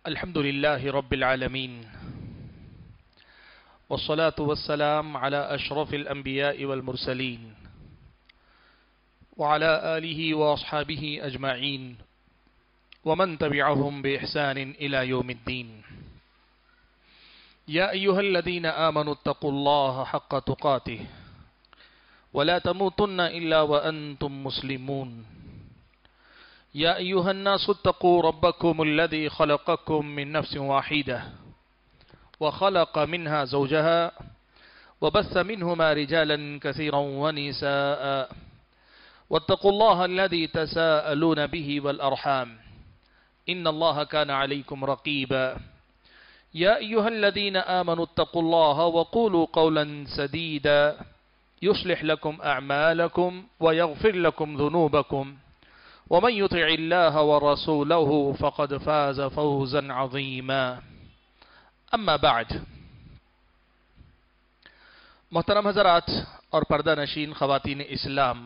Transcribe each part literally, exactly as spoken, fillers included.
الحمد لله رب العالمين والصلاة والسلام على أشرف الأنبياء والمرسلين وعلى آله وأصحابه أجمعين ومن تبعهم بإحسان إلى يوم الدين. يا أيها الذين آمنوا اتقوا الله حق تقاته ولا تموتن إلا وأنتم مسلمون. يا أيها الناس اتقوا ربكم الذي خلقكم من نفس واحدة وخلق منها زوجها وبث منهما رجالا كثيرا ونساء واتقوا الله الذي تساءلون به والأرحام إن الله كان عليكم رقيبا. يا أيها الذين آمنوا اتقوا الله وقولوا قولا سديدا يصلح لكم أعمالكم ويغفر لكم ذنوبكم ومن يطع الله ورسوله فقد فاز فوزا عظيما. اما بعد. محترم حضرات اور پردہ نشین خواتین اسلام،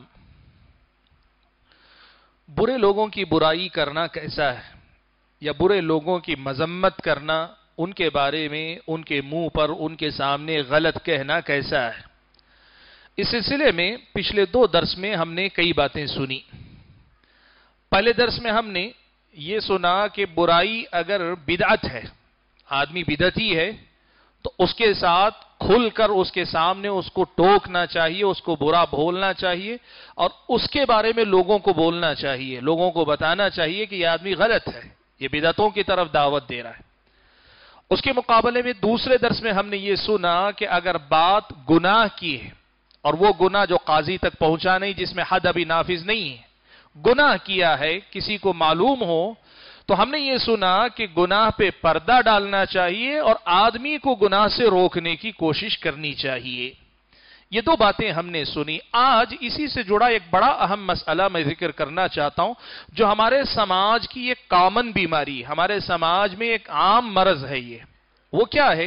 برے لوگوں کی برائی کرنا کیسا ہے یا برے لوگوں کی مذمت کرنا، ان کے بارے میں ان کے منہ پر ان کے سامنے غلط کہنا کیسا ہے؟ اس سلسلے میں پچھلے دو درس میں ہم نے کئی باتیں سنی. پہلے درس میں ہم نے یہ سنا کہ برائی اگر بدعت ہے، آدمی بدعتی ہے، تو اس کے ساتھ کھل کر اس کے سامنے اس کو ٹوکنا چاہیے، اس کو برا بولنا چاہیے اور اس کے بارے میں لوگوں کو بولنا چاہیے، لوگوں کو بتانا چاہیے کہ یہ آدمی غلط ہے، یہ بدعتوں کی طرف دعوت دے رہا ہے. اس کے مقابلے میں دوسرے درس میں ہم نے یہ سنا کہ اگر بات گناہ کی ہے اور وہ گناہ جو قاضی تک پہنچا نہیں، جس میں حد ابھی نافذ نہیں ہے، گناہ کیا ہے، کسی کو معلوم ہو، تو ہم نے یہ سنا کہ گناہ پہ پردہ ڈالنا چاہیے اور آدمی کو گناہ سے روکنے کی کوشش کرنی چاہیے. یہ دو باتیں ہم نے سنی. آج اسی سے جڑا ایک بڑا اہم مسئلہ میں ذکر کرنا چاہتا ہوں، جو ہمارے سماج کی ایک کامن بیماری، ہمارے سماج میں ایک عام مرض ہے. یہ وہ کیا ہے؟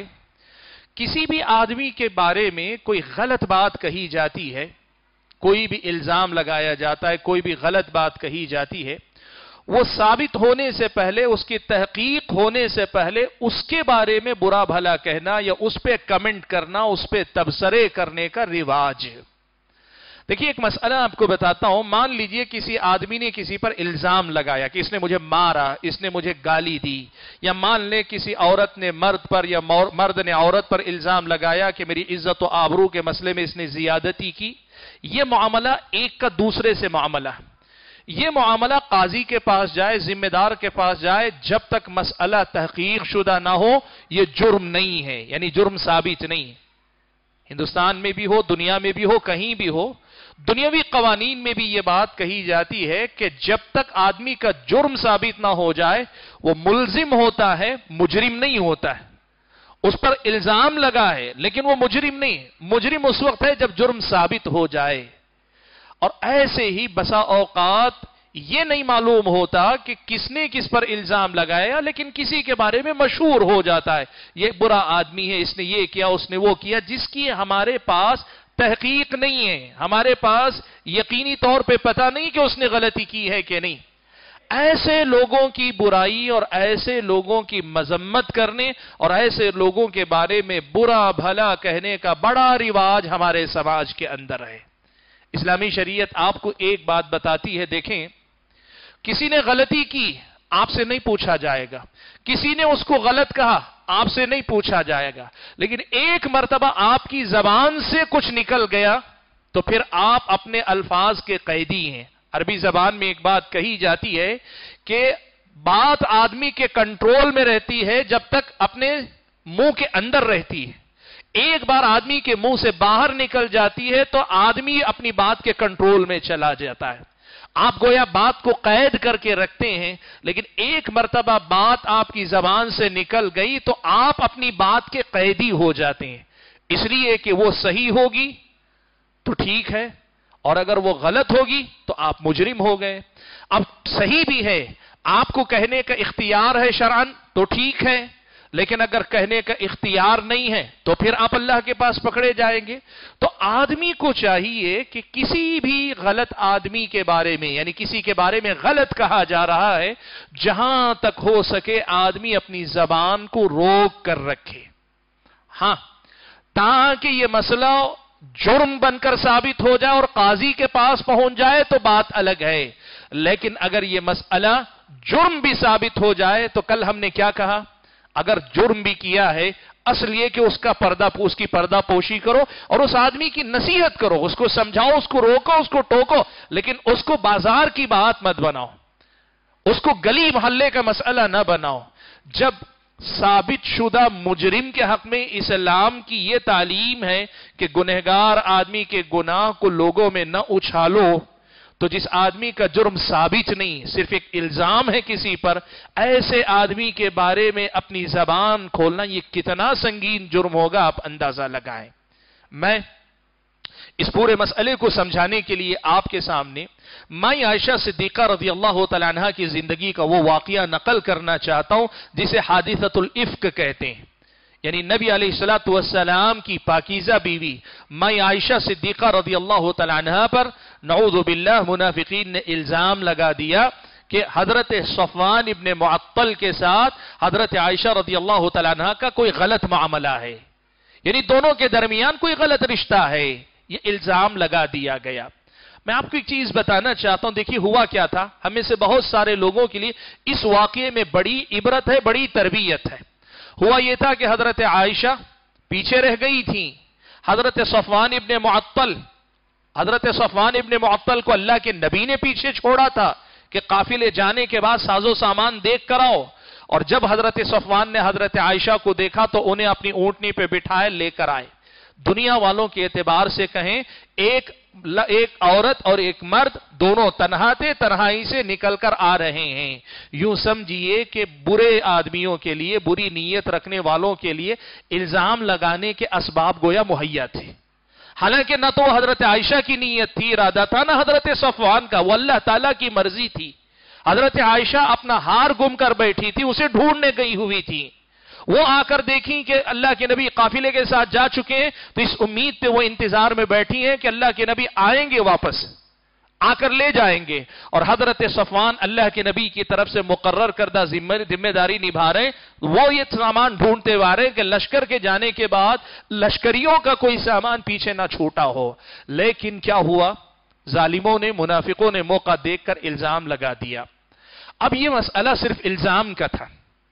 کسی بھی آدمی کے بارے میں کوئی غلط بات کہی جاتی ہے، کوئی بھی الزام لگایا جاتا ہے، کوئی بھی غلط بات کہی جاتی ہے، وہ ثابت ہونے سے پہلے، اس کی تحقیق ہونے سے پہلے اس کے بارے میں برا بھلا کہنا یا اس پہ کمنٹ کرنا، اس پہ تبصرے کرنے کا رواج ہے. دیکھیے ایک مسئلہ آپ کو بتاتا ہوں. مان لیجئے کسی آدمی نے کسی پر الزام لگایا کہ اس نے مجھے مارا، اس نے مجھے گالی دی، یا مان لے کسی عورت نے مرد پر یا مرد نے عورت پر الزام لگایا کہ میری عزت و آبرو کے مسئلے میں اس نے زیادتی کی. یہ معاملہ ایک کا دوسرے سے معاملہ، یہ معاملہ قاضی کے پاس جائے، ذمہ دار کے پاس جائے، جب تک مسئلہ تحقیق شدہ نہ ہو یہ جرم نہیں ہے، یعنی جرم ثابت نہیں ہے. ہندوستان میں بھی ہو، دنیا میں بھی ہو، کہیں بھی ہو، دنیاوی قوانین میں بھی یہ بات کہی جاتی ہے کہ جب تک آدمی کا جرم ثابت نہ ہو جائے وہ ملزم ہوتا ہے، مجرم نہیں ہوتا ہے. اس پر الزام لگا ہے لیکن وہ مجرم نہیں ہے. مجرم اس وقت ہے جب جرم ثابت ہو جائے. اور ایسے ہی بسا اوقات یہ نہیں معلوم ہوتا کہ کس نے کس پر الزام لگایا، لیکن کسی کے بارے میں مشہور ہو جاتا ہے یہ برا آدمی ہے، اس نے یہ کیا، اس نے وہ کیا، جس کی ہمارے پاس تحقیق نہیں ہے، ہمارے پاس یقینی طور پہ پتہ نہیں کہ اس نے غلطی کی ہے کہ نہیں. ایسے لوگوں کی برائی اور ایسے لوگوں کی مذمت کرنے اور ایسے لوگوں کے بارے میں برا بھلا کہنے کا بڑا رواج ہمارے سماج کے اندر ہے. اسلامی شریعت آپ کو ایک بات بتاتی ہے، دیکھیں کسی نے غلطی کی آپ سے نہیں پوچھا جائے گا، کسی نے اس کو غلط کہا آپ سے نہیں پوچھا جائے گا، لیکن ایک مرتبہ آپ کی زبان سے کچھ نکل گیا تو پھر آپ اپنے الفاظ کے قیدی ہیں. عربی زبان میں ایک بات کہی جاتی ہے کہ بات آدمی کے کنٹرول میں رہتی ہے جب تک اپنے منہ کے اندر رہتی ہے. ایک بار آدمی کے منہ سے باہر نکل جاتی ہے تو آدمی اپنی بات کے کنٹرول میں چلا جاتا ہے. آپ گویا بات کو قید کر کے رکھتے ہیں، لیکن ایک مرتبہ بات آپ کی زبان سے نکل گئی تو آپ اپنی بات کے قیدی ہو جاتے ہیں. اس لیے کہ وہ صحیح ہوگی تو ٹھیک ہے، اور اگر وہ غلط ہوگی تو آپ مجرم ہو گئے. اب صحیح بھی ہے، آپ کو کہنے کا اختیار ہے شرعاً تو ٹھیک ہے، لیکن اگر کہنے کا اختیار نہیں ہے تو پھر آپ اللہ کے پاس پکڑے جائیں گے. تو آدمی کو چاہیے کہ کسی بھی غلط آدمی کے بارے میں، یعنی کسی کے بارے میں غلط کہا جا رہا ہے، جہاں تک ہو سکے آدمی اپنی زبان کو روک کر رکھے. ہاں، تاکہ یہ مسئلہ جرم بن کر ثابت ہو جائے اور قاضی کے پاس پہنچ جائے تو بات الگ ہے. لیکن اگر یہ مسئلہ جرم بھی ثابت ہو جائے تو کل ہم نے کیا کہا؟ اگر جرم بھی کیا ہے، اصل یہ کہ اس کا پردہ اس کی پردہ پوشی کرو اور اس آدمی کی نصیحت کرو، اس کو سمجھاؤ، اس کو روکو، اس کو ٹوکو، لیکن اس کو بازار کی بات مت بناؤ، اس کو گلی محلے کا مسئلہ نہ بناؤ. جب ثابت شدہ مجرم کے حق میں اسلام کی یہ تعلیم ہے کہ گنہگار آدمی کے گناہ کو لوگوں میں نہ اچھالو، تو جس آدمی کا جرم ثابت نہیں، صرف ایک الزام ہے کسی پر، ایسے آدمی کے بارے میں اپنی زبان کھولنا یہ کتنا سنگین جرم ہوگا، آپ اندازہ لگائیں. میں اس پورے مسئلے کو سمجھانے کے لیے آپ کے سامنے مائی عائشہ صدیقہ رضی اللہ تعالیٰ عنہ کی زندگی کا وہ واقعہ نقل کرنا چاہتا ہوں جسے حادثۃ الافک کہتے ہیں. یعنی نبی علیہ الصلوۃ والسلام کی پاکیزہ بیوی مائی عائشہ صدیقہ رضی اللہ تعالیٰ عنہ پر نعوذ باللہ منافقین نے الزام لگا دیا کہ حضرت صفوان ابن معطل کے ساتھ حضرت عائشہ رضی اللہ تعالیٰ عنہ کا کوئی غلط معاملہ ہے، یعنی دونوں کے درمیان کوئی غلط رشتہ ہے، یہ الزام لگا دیا گیا. میں آپ کو ایک چیز بتانا چاہتا ہوں، دیکھیے ہوا کیا تھا. ہمیں سے بہت سارے لوگوں کے لیے اس واقعے میں بڑی عبرت ہے، بڑی تربیت ہے. ہوا یہ تھا کہ حضرت عائشہ پیچھے رہ گئی تھیں. حضرت صفوان ابن معطل حضرت صفوان ابن معطل کو اللہ کے نبی نے پیچھے چھوڑا تھا کہ قافلے جانے کے بعد ساز و سامان دیکھ کر آؤ. اور جب حضرت صفوان نے حضرت عائشہ کو دیکھا تو انہیں اپنی اونٹنی پہ بٹھائے لے کر آئے. دنیا والوں کے اعتبار سے کہیں ایک ایک عورت اور ایک مرد دونوں تنہا تھے، تنہائی سے نکل کر آ رہے ہیں. یوں سمجھیے کہ برے آدمیوں کے لیے، بری نیت رکھنے والوں کے لیے الزام لگانے کے اسباب گویا مہیا تھے. حالانکہ نہ تو حضرت عائشہ کی نیت تھی، ارادہ تھا، نہ حضرت صفوان کا، وہ اللہ تعالیٰ کی مرضی تھی. حضرت عائشہ اپنا ہار گم کر بیٹھی تھی، اسے ڈھونڈنے گئی ہوئی تھی. وہ آ کر دیکھیں کہ اللہ کے نبی قافلے کے ساتھ جا چکے ہیں، تو اس امید پہ وہ انتظار میں بیٹھی ہیں کہ اللہ کے نبی آئیں گے، واپس آ کر لے جائیں گے. اور حضرت صفوان اللہ کے نبی کی طرف سے مقرر کردہ ذمہ داری نبھا رہے ہیں. وہ یہ سامان ڈھونڈتے ہوئے آ رہے ہیں کہ لشکر کے جانے کے بعد لشکریوں کا کوئی سامان پیچھے نہ چھوٹا ہو. لیکن کیا ہوا؟ ظالموں نے، منافقوں نے موقع دیکھ کر الزام لگا دیا. اب یہ مسئلہ صرف الزام کا تھا.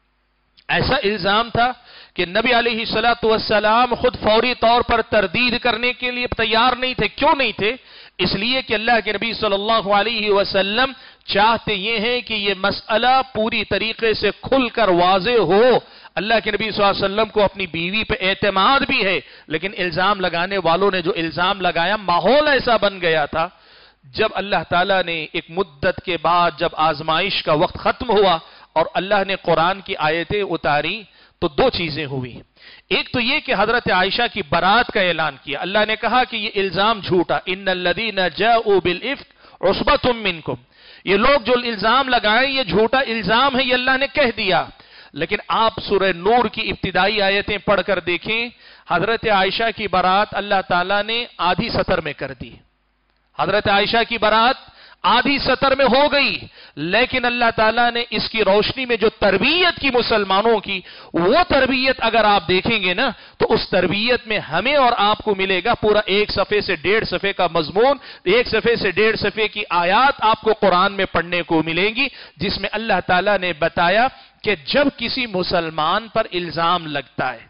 ایسا الزام تھا کہ نبی علیہ الصلوۃ والسلام خود فوری طور پر تردید کرنے کے لیے تیار نہیں تھے. کیوں نہیں تھے؟ اس لیے کہ اللہ کے نبی صلی اللہ علیہ وسلم چاہتے یہ ہیں کہ یہ مسئلہ پوری طریقے سے کھل کر واضح ہو. اللہ کے نبی صلی اللہ علیہ وسلم کو اپنی بیوی پہ اعتماد بھی ہے، لیکن الزام لگانے والوں نے جو الزام لگایا، ماحول ایسا بن گیا تھا. جب اللہ تعالیٰ نے ایک مدت کے بعد جب آزمائش کا وقت ختم ہوا اور اللہ نے قرآن کی آیتیں اتاری تو دو چیزیں ہوئی. ایک تو یہ کہ حضرت عائشہ کی برات کا اعلان کیا. اللہ نے کہا کہ یہ الزام جھوٹا، ان الذین جاؤوا بالافک عصبۃ منکم، یہ لوگ جو الزام لگائیں یہ جھوٹا الزام ہے، یہ اللہ نے کہہ دیا. لیکن آپ سورہ نور کی ابتدائی آیتیں پڑھ کر دیکھیں، حضرت عائشہ کی برات اللہ تعالیٰ نے آدھی سطر میں کر دی. حضرت عائشہ کی برات آدھی سطر میں ہو گئی، لیکن اللہ تعالیٰ نے اس کی روشنی میں جو تربیت کی مسلمانوں کی، وہ تربیت اگر آپ دیکھیں گے نا تو اس تربیت میں ہمیں اور آپ کو ملے گا پورا ایک صفحے سے ڈیڑھ صفحے کا مضمون، ایک صفحے سے ڈیڑھ صفحے کی آیات آپ کو قرآن میں پڑھنے کو ملیں گی، جس میں اللہ تعالیٰ نے بتایا کہ جب کسی مسلمان پر الزام لگتا ہے،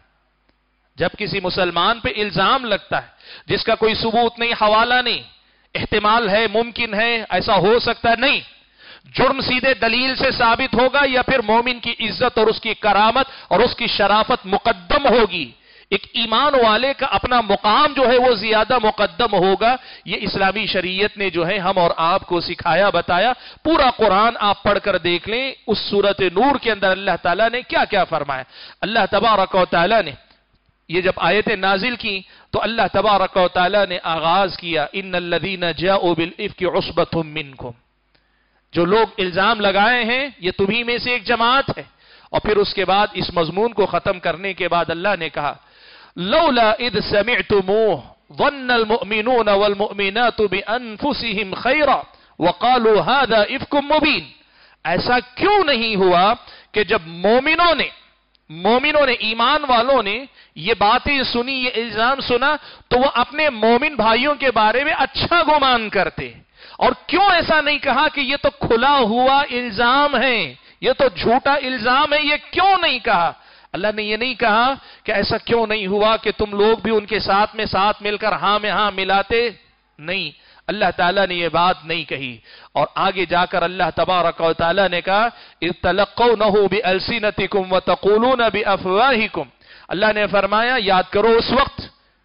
جب کسی مسلمان پہ الزام لگتا ہے جس کا کوئی ثبوت نہیں، حوالہ نہیں، احتمال ہے، ممکن ہے، ایسا ہو سکتا ہے، نہیں، جرم سیدھے دلیل سے ثابت ہوگا یا پھر مومن کی عزت اور اس کی کرامت اور اس کی شرافت مقدم ہوگی. ایک ایمان والے کا اپنا مقام جو ہے وہ زیادہ مقدم ہوگا. یہ اسلامی شریعت نے جو ہے ہم اور آپ کو سکھایا، بتایا. پورا قرآن آپ پڑھ کر دیکھ لیں، اس سورۃ نور کے اندر اللہ تعالیٰ نے کیا کیا فرمایا. اللہ تبارک و تعالیٰ نے یہ جب آیتیں نازل کی تو اللہ تبارک و تعالیٰ نے آغاز کیا، ان الذین جاؤوا بالافک عصبۃ منکم، جو لوگ الزام لگائے ہیں یہ تمہیں میں سے ایک جماعت ہے. اور پھر اس کے بعد اس مضمون کو ختم کرنے کے بعد اللہ نے کہا لولا اذ سمعتموه ظن المؤمنون والمؤمنات بانفسهم خيرا وقالوا هذا افك مبين. ایسا کیوں نہیں ہوا کہ جب مومنوں نے مومنوں نے ایمان والوں نے یہ باتیں سنی، یہ الزام سنا، تو وہ اپنے مومن بھائیوں کے بارے میں اچھا گمان کرتے. اور کیوں ایسا نہیں کہا کہ یہ تو کھلا ہوا الزام ہے، یہ تو جھوٹا الزام ہے، یہ کیوں نہیں کہا؟ اللہ نے یہ نہیں کہا کہ ایسا کیوں نہیں ہوا کہ تم لوگ بھی ان کے ساتھ میں ساتھ مل کر ہاں میں ہاں ملاتے؟ نہیں، اللہ تعالیٰ نے یہ بات نہیں کہی. اور آگے جا کر اللہ تبارک و تعالیٰ نے کہا اذ تلقونہ بألسنتکم وتقولون بأفواہکم. اللہ نے فرمایا یاد کرو اس وقت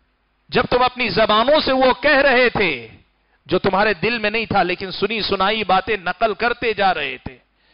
جب تم اپنی زبانوں سے وہ کہہ رہے تھے جو تمہارے دل میں نہیں تھا، لیکن سنی سنائی باتیں نقل کرتے جا رہے تھے.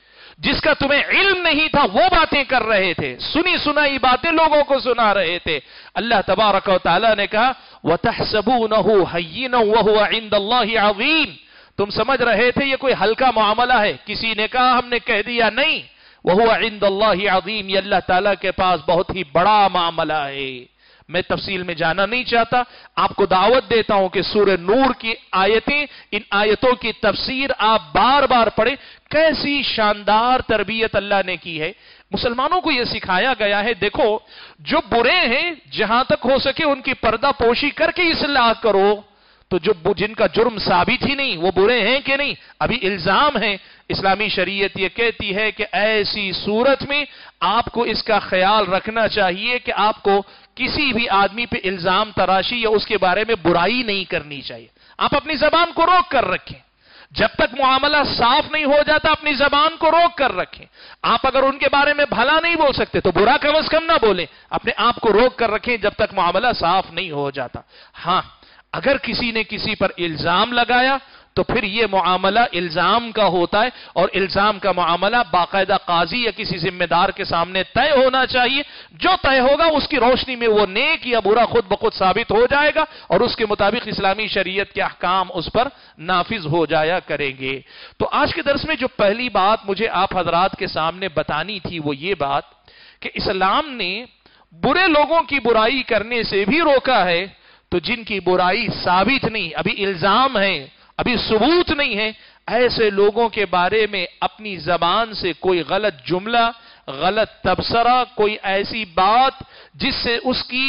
جس کا تمہیں علم نہیں تھا وہ باتیں کر رہے تھے، سنی سنائی باتیں لوگوں کو سنا رہے تھے. اللہ تبارک و تعالیٰ نے کہا وَتَحْسَبُونَهُ هَيِّنًا وَهُوَ عِندَ اللَّهِ عَظِيمٌ. تم سمجھ رہے تھے یہ کوئی ہلکا معاملہ ہے، کسی نے کہا ہم نے کہہ دیا، نہیں. وَهُوَ عِندَ اللَّهِ عَظِيمٌ، یہ اللہ تعالیٰ کے پاس بہت ہی بڑا معاملہ ہے. میں تفصیل میں جانا نہیں چاہتا، آپ کو دعوت دیتا ہوں کہ سورہ نور کی آیتیں، ان آیتوں کی تفسیر آپ بار بار پڑھیں. کیسی شاندار تربیت اللہ نے کی ہے. مسلمانوں کو یہ سکھایا گیا ہے دیکھو جو برے ہیں جہاں تک ہو سکے ان کی پردہ پوشی کر کے اصلاح کرو. تو جو جن کا جرم ثابت ہی نہیں وہ برے ہیں کہ نہیں، ابھی الزام ہے. اسلامی شریعت یہ کہتی ہے کہ ایسی صورت میں آپ کو اس کا خیال رکھنا چاہیے کہ آپ کو کسی بھی آدمی پہ الزام تراشی یا اس کے بارے میں برائی نہیں کرنی چاہیے. آپ اپنی زبان کو روک کر رکھیں. جب تک معاملہ صاف نہیں ہو جاتا اپنی زبان کو روک کر رکھیں. آپ اگر ان کے بارے میں بھلا نہیں بول سکتے تو برا کم از کم نہ بولیں. اپنے آپ کو روک کر رکھیں جب تک معاملہ صاف نہیں ہو جاتا. ہاں اگر کسی نے کسی پر الزام لگایا تو پھر یہ معاملہ الزام کا ہوتا ہے، اور الزام کا معاملہ باقاعدہ قاضی یا کسی ذمہ دار کے سامنے طے ہونا چاہیے. جو طے ہوگا اس کی روشنی میں وہ نیک یا برا خود بخود ثابت ہو جائے گا، اور اس کے مطابق اسلامی شریعت کے احکام اس پر نافذ ہو جایا کریں گے. تو آج کے درس میں جو پہلی بات مجھے آپ حضرات کے سامنے بتانی تھی وہ یہ بات کہ اسلام نے برے لوگوں کی برائی کرنے سے بھی روکا ہے. تو جن کی برائی ثابت نہیں، ابھی الزام ہے، ابھی ثبوت نہیں ہے، ایسے لوگوں کے بارے میں اپنی زبان سے کوئی غلط جملہ، غلط تبصرہ، کوئی ایسی بات جس سے اس کی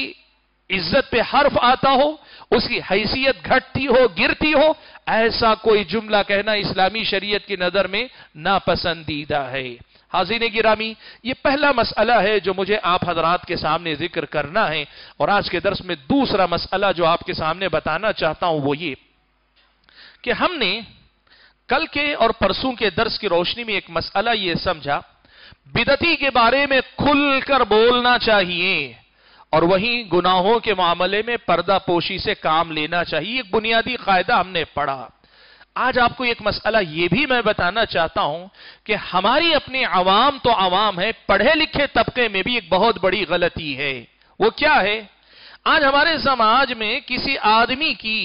عزت پہ حرف آتا ہو، اس کی حیثیت گھٹتی ہو، گرتی ہو، ایسا کوئی جملہ کہنا اسلامی شریعت کی نظر میں ناپسندیدہ ہے. حاضرین گرامی، یہ پہلا مسئلہ ہے جو مجھے آپ حضرات کے سامنے ذکر کرنا ہے. اور آج کے درس میں دوسرا مسئلہ جو آپ کے سامنے بتانا چاہتا ہوں وہ یہ کہ ہم نے کل کے اور پرسوں کے درس کی روشنی میں ایک مسئلہ یہ سمجھا بدعتی کے بارے میں کھل کر بولنا چاہیے اور وہیں گناہوں کے معاملے میں پردہ پوشی سے کام لینا چاہیے. ایک بنیادی قاعدہ ہم نے پڑھا. آج آپ کو ایک مسئلہ یہ بھی میں بتانا چاہتا ہوں کہ ہماری اپنے عوام تو عوام ہے، پڑھے لکھے طبقے میں بھی ایک بہت بڑی غلطی ہے. وہ کیا ہے؟ آج ہمارے سماج میں کسی آدمی کی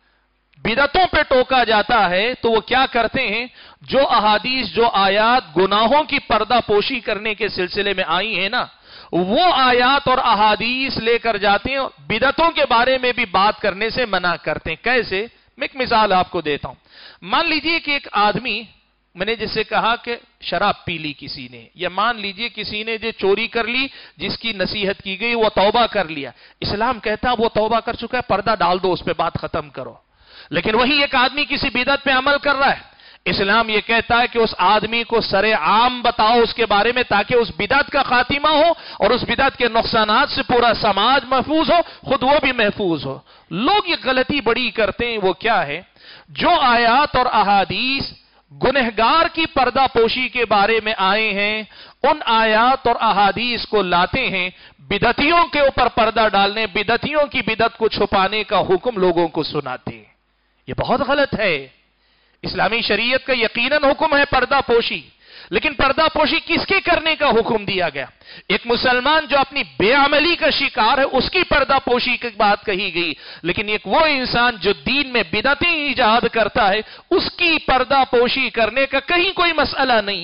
بدعتوں پہ ٹوکا جاتا ہے تو وہ کیا کرتے ہیں، جو احادیث جو آیات گناہوں کی پردہ پوشی کرنے کے سلسلے میں آئی ہیں نا، وہ آیات اور احادیث لے کر جاتے ہیں، بدعتوں کے بارے میں بھی بات کرنے سے منع کرتے ہیں. کیسے؟ میں ایک مثال آپ کو دیتا ہوں. مان لیجئے کہ ایک آدمی، میں نے جس سے کہا کہ شراب پی لی کسی نے، یا مان لیجئے کسی نے جو چوری کر لی جس کی نصیحت کی گئی وہ توبہ کر لیا. اسلام کہتا ہے وہ توبہ کر چکا ہے، پردہ ڈال دو، اس پہ بات ختم کرو. لیکن وہی ایک آدمی کسی بدعت پہ عمل کر رہا ہے، اسلام یہ کہتا ہے کہ اس آدمی کو سر عام بتاؤ اس کے بارے میں تاکہ اس بدعت کا خاتمہ ہو اور اس بدعت کے نقصانات سے پورا سماج محفوظ ہو، خود وہ بھی محفوظ ہو. لوگ یہ غلطی بڑی کرتے ہیں. وہ کیا ہے؟ جو آیات اور احادیث گنہگار کی پردہ پوشی کے بارے میں آئے ہیں ان آیات اور احادیث کو لاتے ہیں، بدعتیوں کے اوپر پردہ ڈالنے، بدعتیوں کی بدعت کو چھپانے کا حکم لوگوں کو سناتے ہیں. یہ بہت غلط ہے. اسلامی شریعت کا یقیناً حکم ہے پردہ پوشی، لیکن پردہ پوشی کس کے کرنے کا حکم دیا گیا؟ ایک مسلمان جو اپنی بے عملی کا شکار ہے اس کی پردہ پوشی کی بات کہی گئی، لیکن ایک وہ انسان جو دین میں بدعتیں ایجاد کرتا ہے اس کی پردہ پوشی کرنے کا کہیں کوئی مسئلہ نہیں.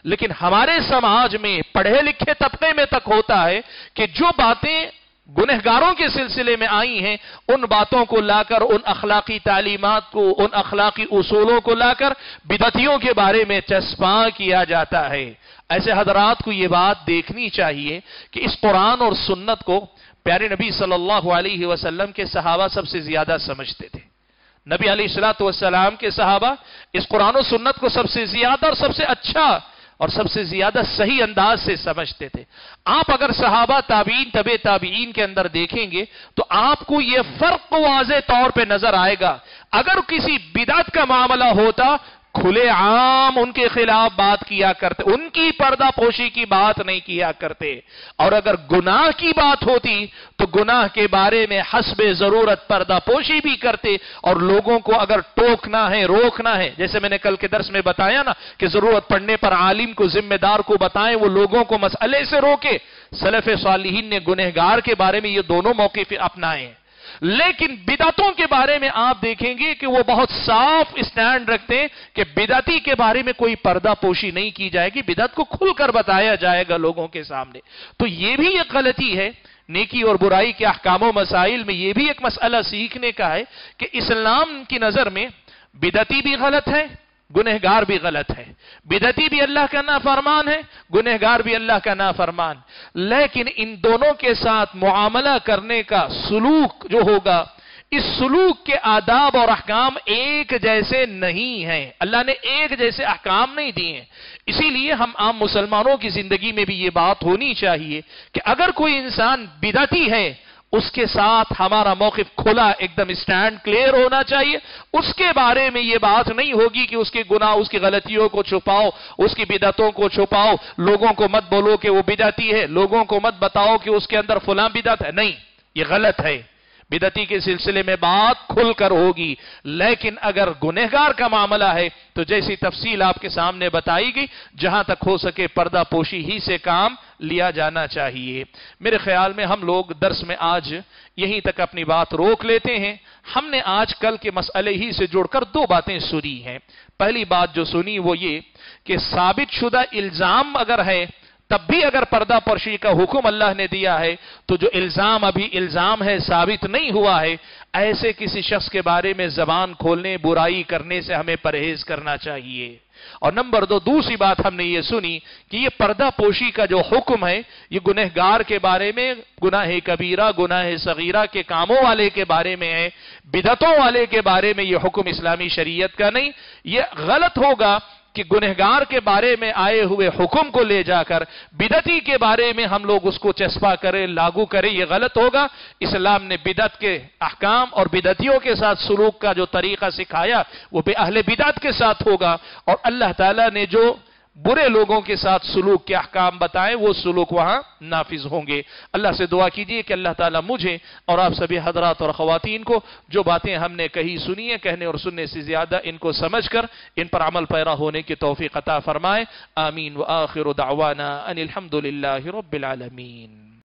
لیکن ہمارے سماج میں پڑھے لکھے طبقے میں تک ہوتا ہے کہ جو باتیں گنہگاروں کے سلسلے میں آئی ہیں ان باتوں کو لا کر، ان اخلاقی تعلیمات کو، ان اخلاقی اصولوں کو لا کر بدعتیوں کے بارے میں چسپاں کیا جاتا ہے۔ ایسے حضرات کو یہ بات دیکھنی چاہیے کہ اس قرآن اور سنت کو پیارے نبی صلی اللہ علیہ وسلم کے صحابہ سب سے زیادہ سمجھتے تھے۔ نبی علیہ الصلوۃ والسلام کے صحابہ اس قرآن و سنت کو سب سے زیادہ اور سب سے اچھا اور سب سے زیادہ صحیح انداز سے سمجھتے تھے۔ آپ اگر صحابہ تابعین تبع تابعین کے اندر دیکھیں گے تو آپ کو یہ فرق واضح طور پہ نظر آئے گا۔ اگر کسی بدعت کا معاملہ ہوتا کھلے عام ان کے خلاف بات کیا کرتے، ان کی پردہ پوشی کی بات نہیں کیا کرتے، اور اگر گناہ کی بات ہوتی تو گناہ کے بارے میں حسب ضرورت پردہ پوشی بھی کرتے، اور لوگوں کو اگر ٹوکنا ہے، روکنا ہے، جیسے میں نے کل کے درس میں بتایا نا کہ ضرورت پڑنے پر عالم کو، ذمہ دار کو بتائیں، وہ لوگوں کو مسئلے سے روکے۔ سلف صالحین نے گنہگار کے بارے میں یہ دونوں موقف اپنائے ہیں۔ لیکن بدعتوں کے بارے میں آپ دیکھیں گے کہ وہ بہت صاف اسٹینڈ رکھتے ہیں کہ بدعتی کے بارے میں کوئی پردہ پوشی نہیں کی جائے گی، بدعت کو کھل کر بتایا جائے گا لوگوں کے سامنے۔ تو یہ بھی ایک غلطی ہے۔ نیکی اور برائی کے احکام و مسائل میں یہ بھی ایک مسئلہ سیکھنے کا ہے کہ اسلام کی نظر میں بدعتی بھی غلط ہے، گنہگار بھی غلط ہے۔ بدعتی بھی اللہ کا نافرمان ہے، گنہگار بھی اللہ کا نافرمان۔ لیکن ان دونوں کے ساتھ معاملہ کرنے کا سلوک جو ہوگا، اس سلوک کے آداب اور احکام ایک جیسے نہیں ہیں۔ اللہ نے ایک جیسے احکام نہیں دیے ہیں۔ اسی لیے ہم عام مسلمانوں کی زندگی میں بھی یہ بات ہونی چاہیے کہ اگر کوئی انسان بدعتی ہے، اس کے ساتھ ہمارا موقف کھلا، ایک دم اسٹینڈ کلیئر ہونا چاہیے۔ اس کے بارے میں یہ بات نہیں ہوگی کہ اس کے گناہ، اس کی غلطیوں کو چھپاؤ، اس کی بدعتوں کو چھپاؤ، لوگوں کو مت بولو کہ وہ بدعتی ہے، لوگوں کو مت بتاؤ کہ اس کے اندر فلاں بدعت ہے۔ نہیں، یہ غلط ہے۔ بدعتی کے سلسلے میں بات کھل کر ہوگی، لیکن اگر گنہگار کا معاملہ ہے تو جیسی تفصیل آپ کے سامنے بتائی گئی، جہاں تک ہو سکے پردہ پوشی ہی سے کام لیا جانا چاہیے۔ میرے خیال میں ہم لوگ درس میں آج یہیں تک اپنی بات روک لیتے ہیں۔ ہم نے آج کل کے مسئلے ہی سے جوڑ کر دو باتیں سنی ہیں۔ پہلی بات جو سنی وہ یہ کہ ثابت شدہ الزام اگر ہے تب بھی اگر پردہ پوشی کا حکم اللہ نے دیا ہے تو جو الزام ابھی الزام ہے، ثابت نہیں ہوا ہے، ایسے کسی شخص کے بارے میں زبان کھولنے، برائی کرنے سے ہمیں پرہیز کرنا چاہیے۔ اور نمبر دو، دوسری بات ہم نے یہ سنی کہ یہ پردہ پوشی کا جو حکم ہے یہ گنہگار کے بارے میں، گناہ کبیرہ، گناہ صغیرہ کے کاموں والے کے بارے میں ہے، بدعتوں والے کے بارے میں یہ حکم اسلامی شریعت کا نہیں۔ یہ غلط ہوگا کہ گنہگار کے بارے میں آئے ہوئے حکم کو لے جا کر بدعتی کے بارے میں ہم لوگ اس کو چسپا کریں، لاگو کریں، یہ غلط ہوگا۔ اسلام نے بدعت کے احکام اور بدعتیوں کے ساتھ سلوک کا جو طریقہ سکھایا وہ بے اہل بدعت کے ساتھ ہوگا، اور اللہ تعالیٰ نے جو برے لوگوں کے ساتھ سلوک کے احکام بتائیں وہ سلوک وہاں نافذ ہوں گے۔ اللہ سے دعا کیجئے کہ اللہ تعالیٰ مجھے اور آپ سبھی حضرات اور خواتین کو جو باتیں ہم نے کہی سنی ہیں، کہنے اور سننے سے زیادہ ان کو سمجھ کر ان پر عمل پیرا ہونے کی توفیق عطا فرمائے۔ آمین۔ وآخر دعوانا ان الحمد للہ رب العالمین۔